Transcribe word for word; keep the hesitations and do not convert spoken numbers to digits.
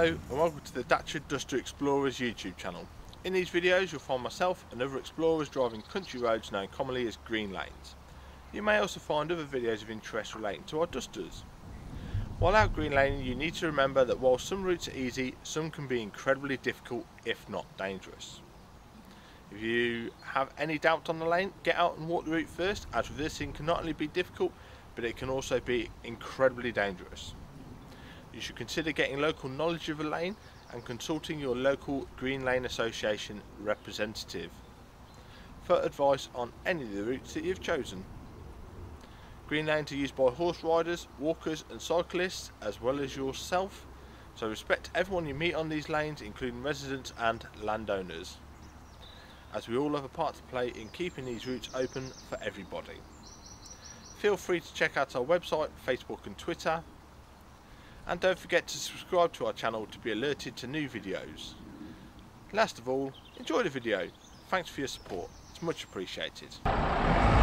Hello and welcome to the Dacia Duster Explorers YouTube channel. In these videos you'll find myself and other explorers driving country roads known commonly as green lanes. You may also find other videos of interest relating to our Dusters. While out green laning, you need to remember that while some routes are easy, some can be incredibly difficult if not dangerous. If you have any doubt on the lane, get out and walk the route first, as with this thing can not only be difficult but it can also be incredibly dangerous. You should consider getting local knowledge of a lane and consulting your local Green Lane Association representative for advice on any of the routes that you've chosen. Green lanes are used by horse riders, walkers and cyclists as well as yourself, so respect everyone you meet on these lanes, including residents and landowners, as we all have a part to play in keeping these routes open for everybody. Feel free to check out our website, Facebook and Twitter. And don't forget to subscribe to our channel to be alerted to new videos. Last of all, enjoy the video. Thanks for your support, it's much appreciated.